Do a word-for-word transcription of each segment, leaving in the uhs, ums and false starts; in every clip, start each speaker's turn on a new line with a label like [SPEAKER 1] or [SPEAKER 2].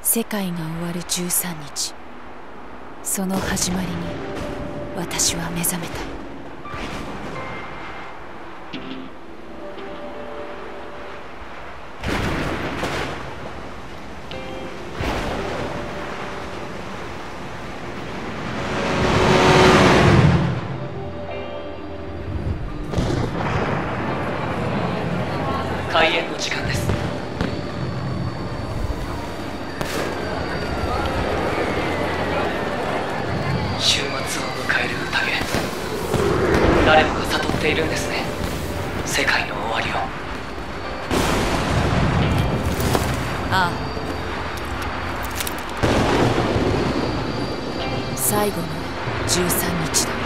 [SPEAKER 1] 世界が終わるじゅうさんにち、その始まりに私は目覚めた。
[SPEAKER 2] 開演の時間です。週末を迎える宴、誰もが悟っているんですね。世界の終わりを。
[SPEAKER 1] ああ、最後のじゅうさんにちだ。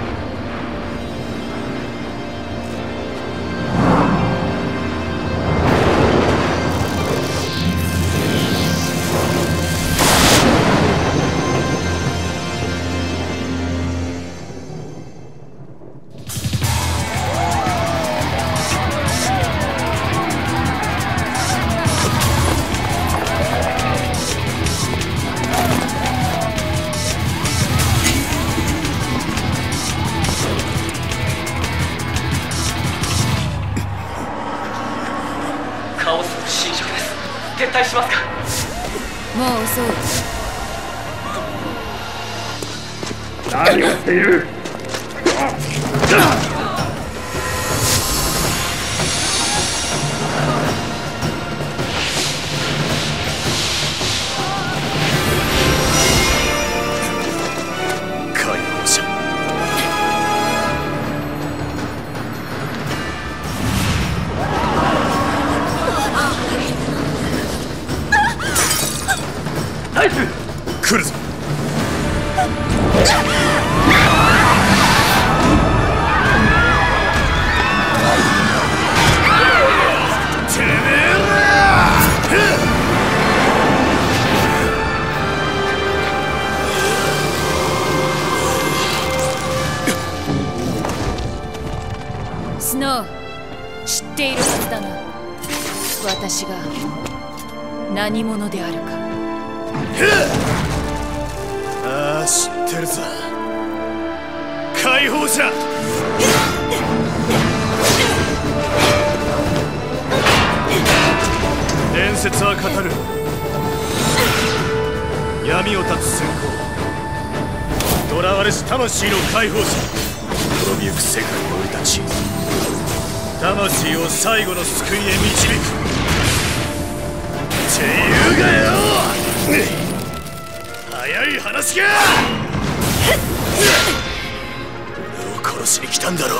[SPEAKER 2] カオスの侵食です。撤退しますか？
[SPEAKER 1] もう遅い。
[SPEAKER 3] 何をしている？解放者。ナイス！来るぞ。てめえら！
[SPEAKER 1] スノー、知っているはずだな。私が何者であるか。
[SPEAKER 3] ああ、知ってるぞ。解放者。伝説は語る。闇を断つ閃光、囚われし魂の解放者。滅びゆく世界の俺たち、魂を最後の救いへ導くっていうがよ。早い話か。俺を殺しに来たんだろう。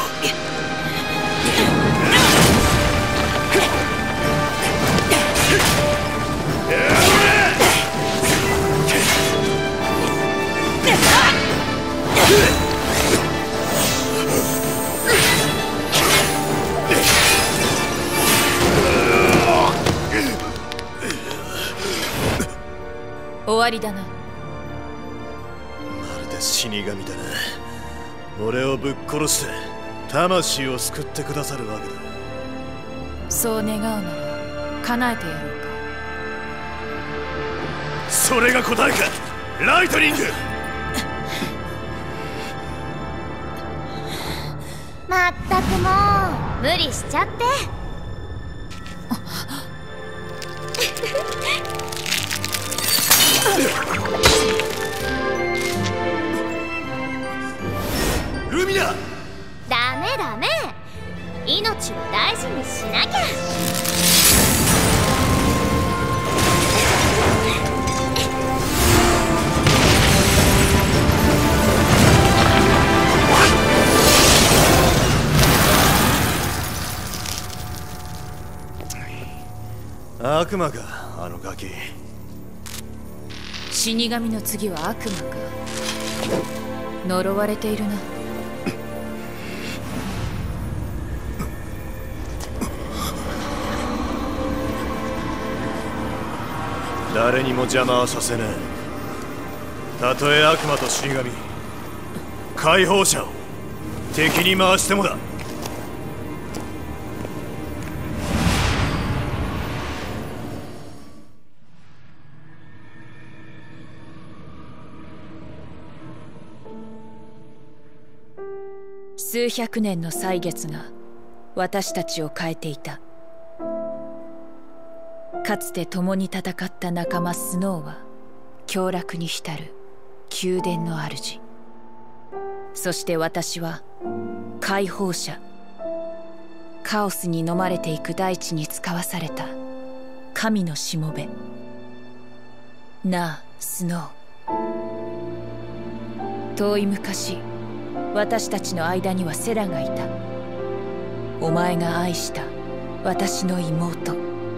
[SPEAKER 1] 終わりだな。
[SPEAKER 3] まるで死神だな。俺をぶっ殺して魂を救ってくださるわけだ。
[SPEAKER 1] そう願うなら叶えてやろうか。
[SPEAKER 3] それが答えか、ライトニング。
[SPEAKER 4] まったくもう無理しちゃって。
[SPEAKER 3] ルミナ。
[SPEAKER 4] ダメダメ、命は大事にしなきゃ。
[SPEAKER 3] 悪魔か、あのガキ。
[SPEAKER 1] 死神の次は悪魔か。呪われているな。
[SPEAKER 3] 誰にも邪魔はさせない。たとえ悪魔と死神、解放者を敵に回してもだ。
[SPEAKER 1] 数百年の歳月が私たちを変えていた。かつて共に戦った仲間スノーは凶楽に浸る宮殿の主、そして私は解放者、カオスに飲まれていく大地に使わされた神のしもべ。なあスノー、遠い昔私たちの間にはセラがいた。お前が愛した私の妹。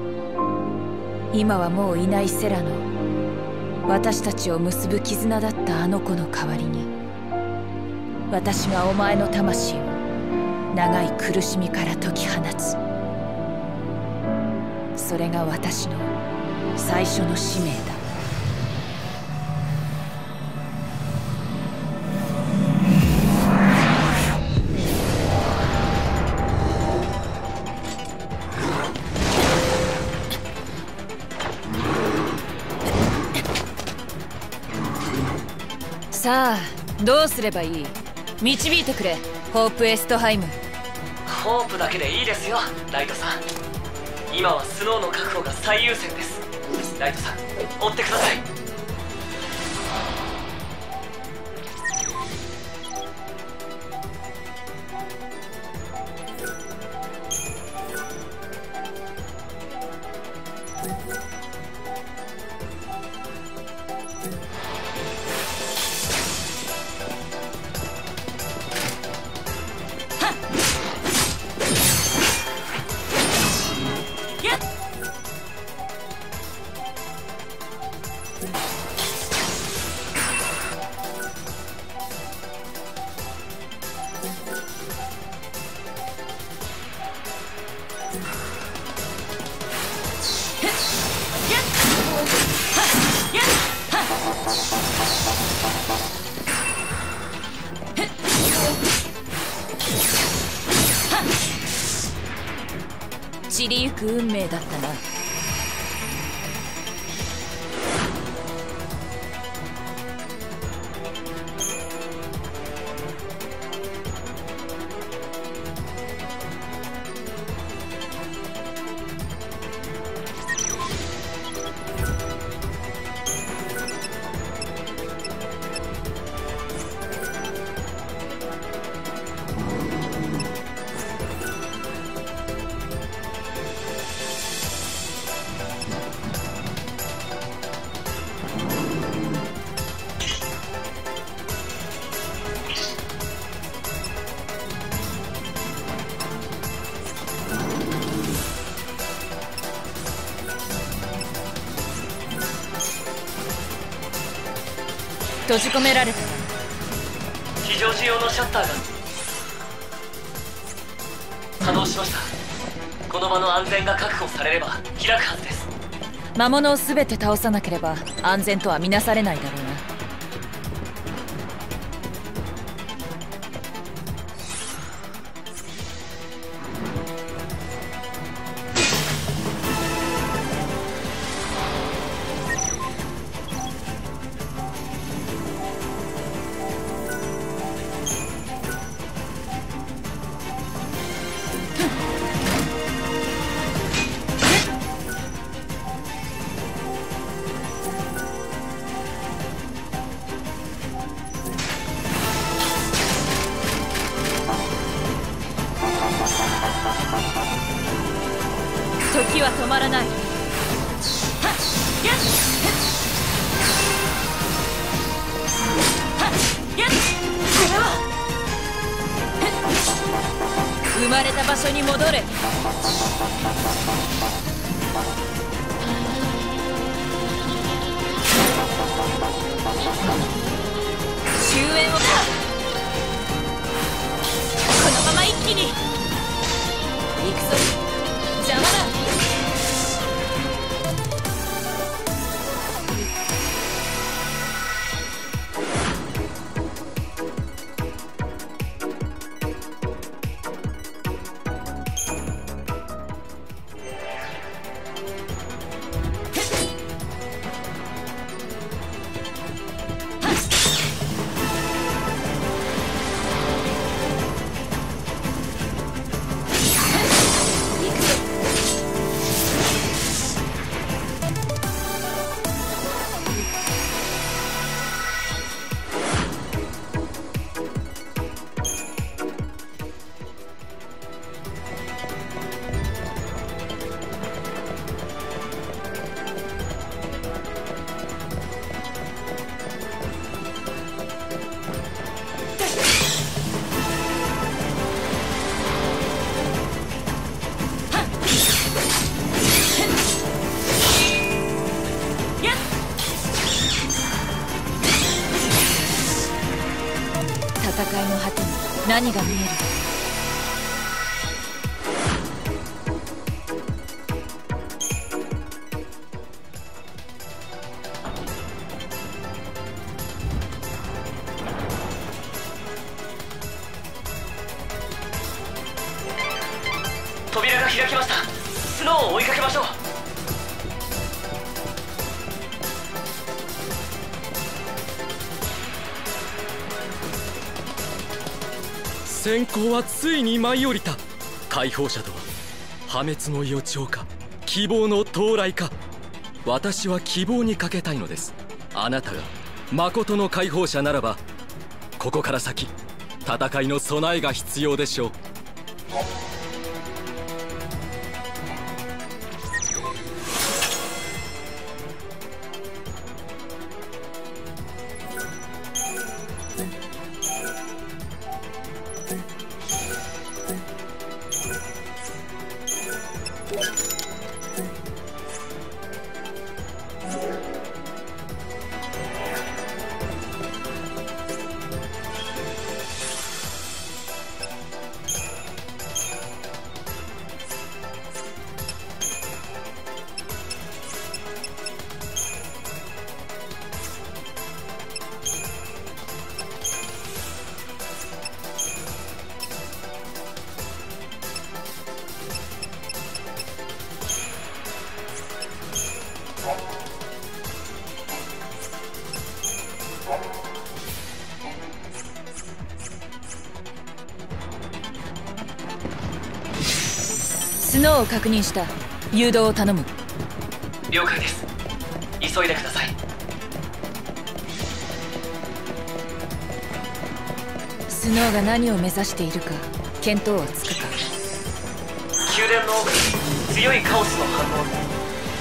[SPEAKER 1] 今はもういないセラの私たちを結ぶ絆だったあの子の代わりに、私がお前の魂を長い苦しみから解き放つ。それが私の最初の使命だ。さあどうすればいい？導いてくれ、ホープ・エストハイム。
[SPEAKER 2] ホープだけでいいですよ、ライトさん。今はスノーの確保が最優先です。ライトさん、追ってください。
[SPEAKER 1] 散りゆく運命だったな。閉じ込められた。
[SPEAKER 2] 非常時用のシャッターが作動しました。この場の安全が確保されれば開くはずです。
[SPEAKER 1] 魔物を全て倒さなければ安全とは見なされないだろうな。時は止まらない。生まれた場所に戻れ。終焉を。このまま一気に行くぞ。邪魔だ。 戦いの果てに何が見える？
[SPEAKER 2] 扉が開きました。スノーを追いかけましょう。
[SPEAKER 5] 閃光はついに舞い降りた。解放者とは破滅の予兆か希望の到来か。私は希望にかけたいのです。あなたが誠の解放者ならば、ここから先戦いの備えが必要でしょう。
[SPEAKER 1] スノーを確認した。誘導を頼む。
[SPEAKER 2] 了解です。急いでください。
[SPEAKER 1] スノーが何を目指しているか見当はつくか？
[SPEAKER 2] 宮殿の奥に強いカオスの反応。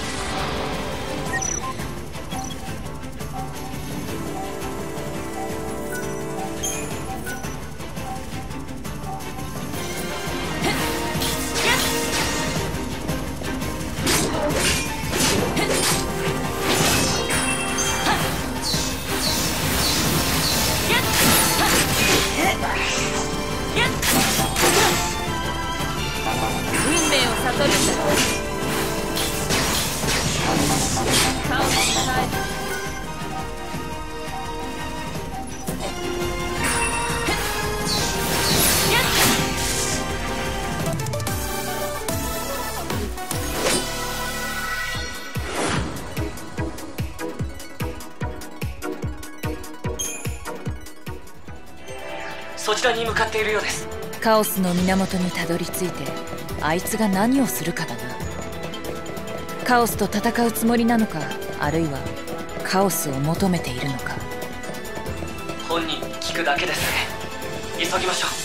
[SPEAKER 2] そちらに向かっているようです。
[SPEAKER 1] カオスの源にたどり着いてあいつが何をするかだな。カオスと戦うつもりなのか、あるいはカオスを求めているのか。
[SPEAKER 2] 本人に聞くだけですね。急ぎましょ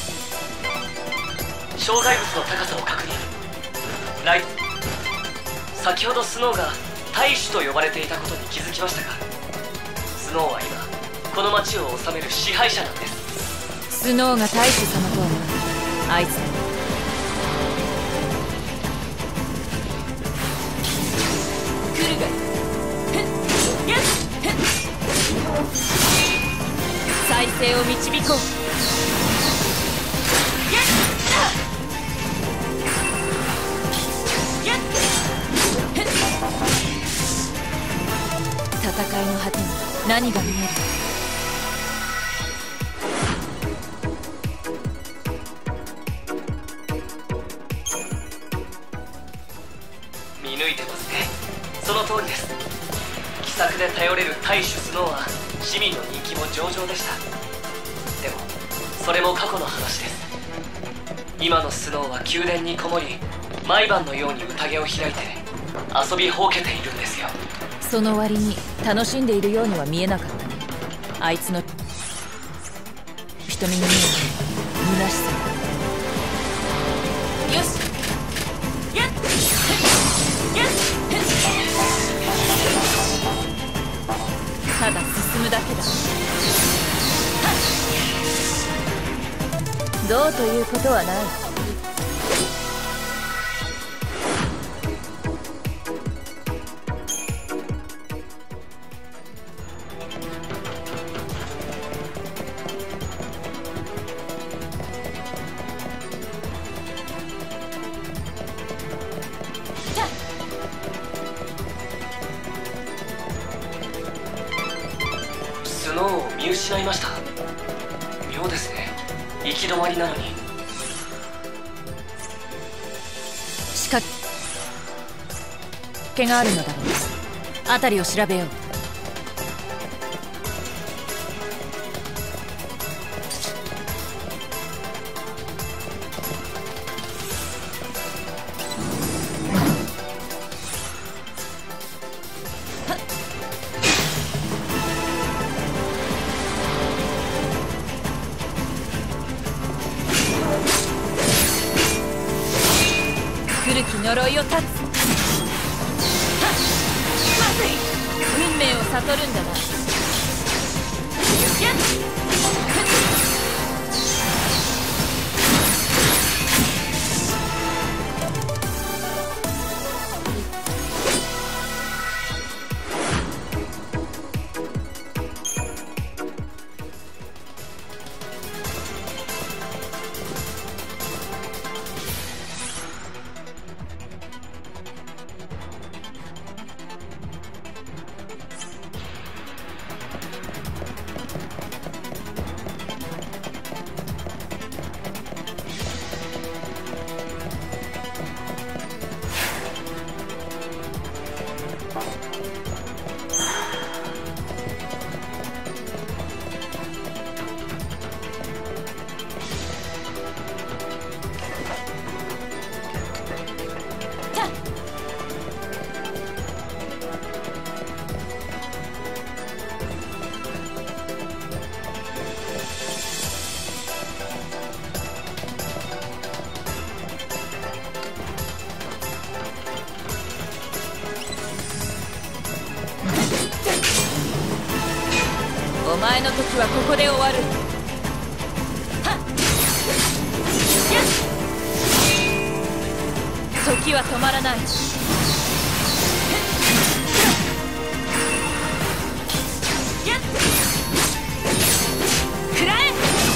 [SPEAKER 2] う。障害物の高さを確認。ライト、先ほどスノーが大主と呼ばれていたことに気づきましたが、スノーは今この町を治める支配者なんです。
[SPEAKER 1] スノーが大主様とはな、あいつだ。来るが再生を導こう。戦いの果てに何が見える？
[SPEAKER 2] 見抜いてますね。その通りです。奇策で頼れる大主スノーは市民の人気も上々でした。でもそれも過去の話です。今のスノーは宮殿にこもり、毎晩のように宴を開いて遊びほうけているんですよ。
[SPEAKER 1] その割に楽しんでいるようには見えなかったね。あいつの瞳に見える虚しさ。よし、やっやっ、ただ進むだけだ。どうということはない。
[SPEAKER 2] スノーを見失いました。妙ですね、行き止まりなのに。
[SPEAKER 1] 仕掛けがあるのだろう。辺りを調べよう。古き呪いを断つ。運命を悟るんだな。お前の時はここで終わる。時は止まらない。食らえ。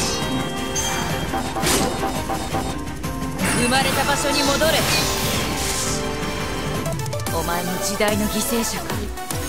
[SPEAKER 1] 生まれた場所に戻れ。お前も時代の犠牲者か。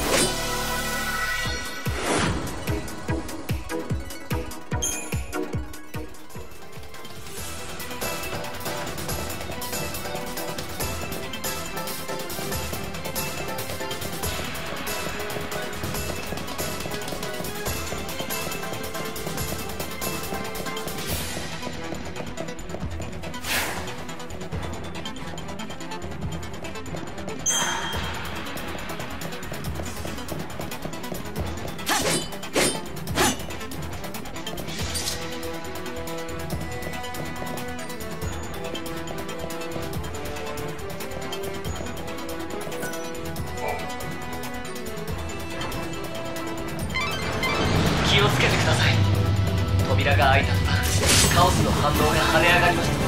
[SPEAKER 2] 気をつけてください。扉が開いた途端、カオスの反応が跳ね上がりました。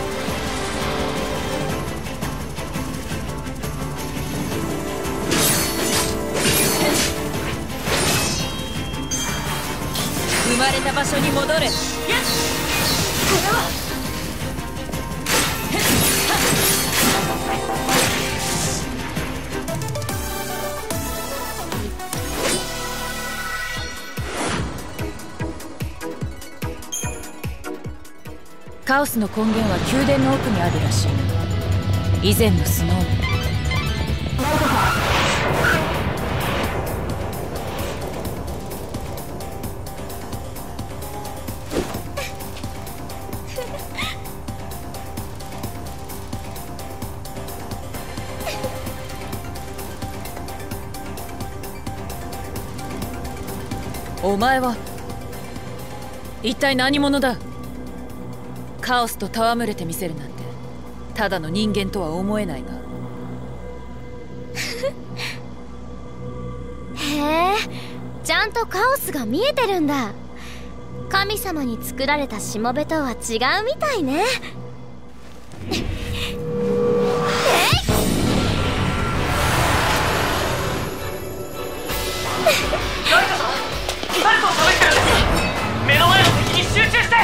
[SPEAKER 1] 生まれた場所に戻れ。これはカオスの根源は宮殿の奥にあるらしい。以前のスノーもお前は一体何者だ。カオスと戯れてみせるなんてただの人間とは思えないが。
[SPEAKER 4] へえ、ちゃんとカオスが見えてるんだ。神様に作られたしもべとは違うみたいね。
[SPEAKER 2] 誰かさん、誰と喋ってるんです。目の前の敵に集中して。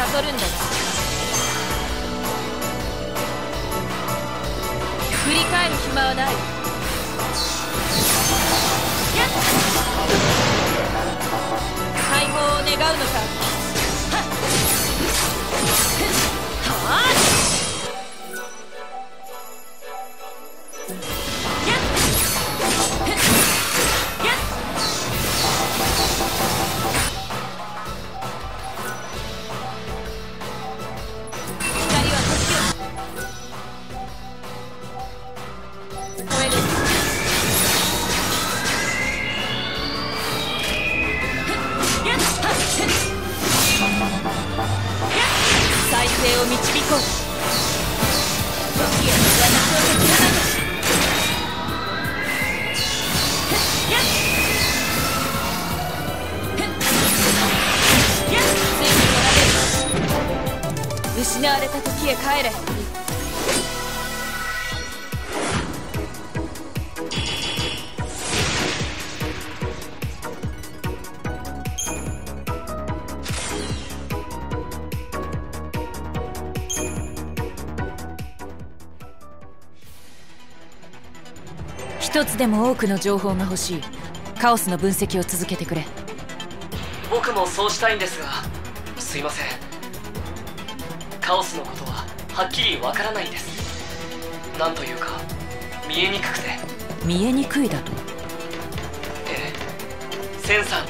[SPEAKER 1] 悟るんだが、振り返る暇はない。解放を願うのか。はっ再生を導こう。時へ私を解き放つ。ついに取られる。失われた時へ帰れ。一つでも多くの情報が欲しい。カオスの分析を続けてくれ。
[SPEAKER 2] 僕もそうしたいんですが、すいません。カオスのことははっきりわからないんです。なんというか見えにくくて。
[SPEAKER 1] 見えにくいだと？
[SPEAKER 2] ええ、センサー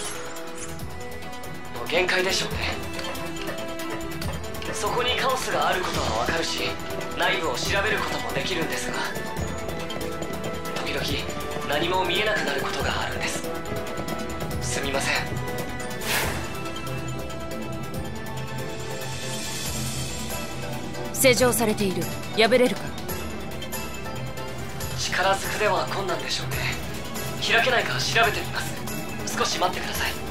[SPEAKER 2] の限界でしょうね。そこにカオスがあることはわかるし、内部を調べることもできるんですが、時々何も見えなくなることがあるんです。すみません。
[SPEAKER 1] 施錠されている。破れるか？
[SPEAKER 2] 力ずくでは困難でしょうね。開けないか調べてみます。少し待ってください。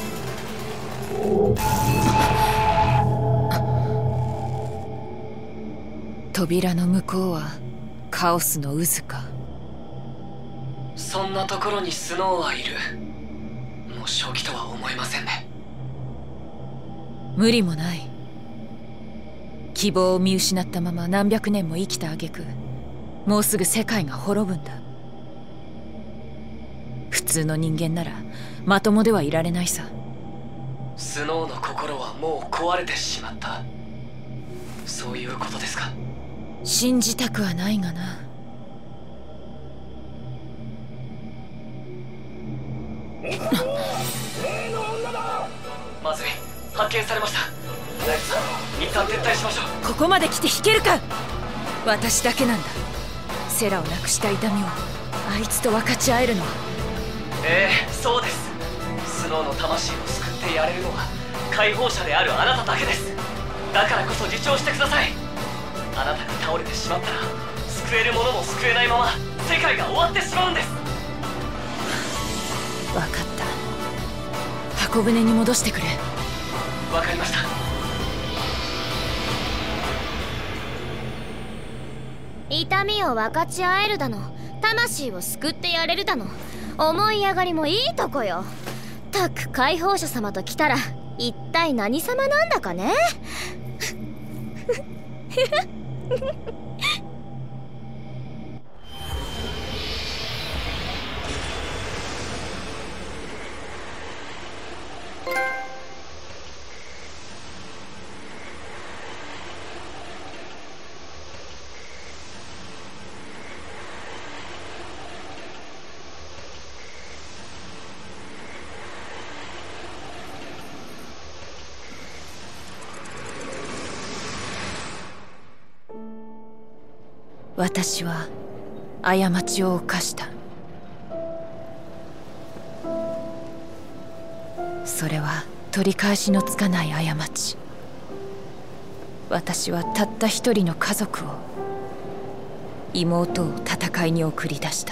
[SPEAKER 1] 扉の向こうはカオスの渦か。
[SPEAKER 2] そんなところにスノーはいる。もう正気とは思えませんね。
[SPEAKER 1] 無理もない。希望を見失ったまま何百年も生きた挙句、もうすぐ世界が滅ぶんだ。普通の人間ならまともではいられないさ。
[SPEAKER 2] スノーの心はもう壊れてしまった、そういうことですか？
[SPEAKER 1] 信じたくはないがな。
[SPEAKER 2] まずい、発見されました。ナイフさん、一旦撤退しましょう。
[SPEAKER 1] ここまで来て引けるか。私だけなんだ。セラをなくした痛みをあいつと分かち合えるのは。
[SPEAKER 2] ええ、そうです。スノーの魂を救ってやれるのは解放者であるあなただけです。だからこそ自重してください。あなたが倒れてしまったら、救えるものも救えないまま世界が終わってしまうんです。
[SPEAKER 1] 分かった。箱舟に戻してくれ。
[SPEAKER 2] わかりました。
[SPEAKER 4] 痛みを分かち合えるだの、魂を救ってやれるだの、思い上がりもいいとこよ。たく解放者様と来たら一体何様なんだかね。
[SPEAKER 1] 私は過ちを犯した。それは取り返しのつかない過ち。私はたった一人の家族を、妹を戦いに送り出した。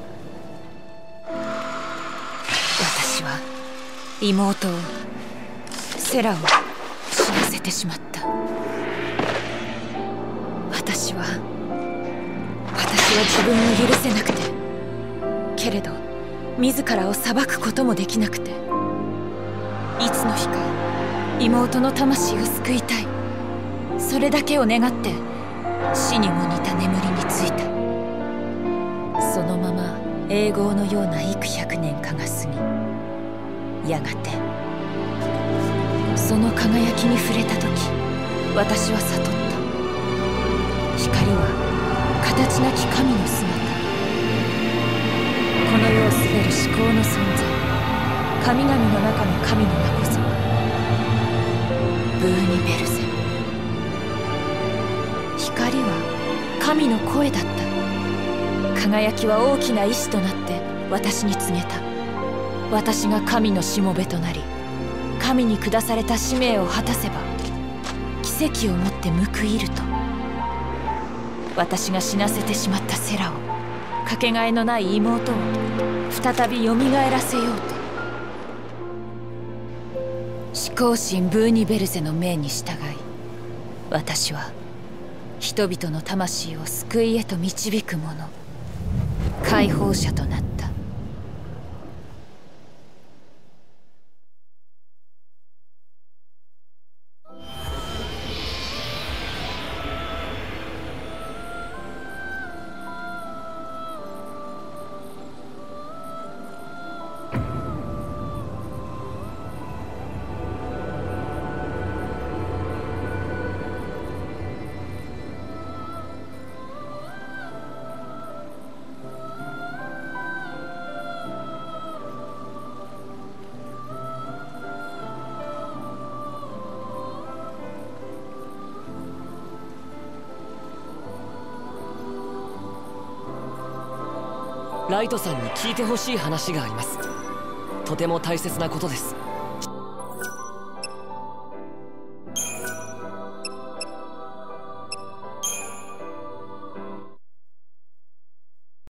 [SPEAKER 1] 私は妹を、セラを死なせてしまった。私は私は自分を許せなくて、けれど自らを裁くこともできなくて、いつの日か妹の魂を救いたい、それだけを願って死にも似た眠りについた。そのまま永劫のような幾百年かが過ぎ、やがてその輝きに触れた時、私は悟った。光は形なき神の姿。この世を滑る至高の存在、神々の中の神の名こそブーニベルゼ。光は神の声だった。輝きは大きな意志となって私に告げた。私が神のしもべとなり、神に下された使命を果たせば奇跡をもって報いると。私が死なせてしまったセラを、かけがえのない妹を再びよみがえらせようと。思考神ブーニベルゼの命に従い、私は人々の魂を救いへと導く者、解放者となった。
[SPEAKER 2] ライトさんに聞いてほしい話があります。とても大切なことです。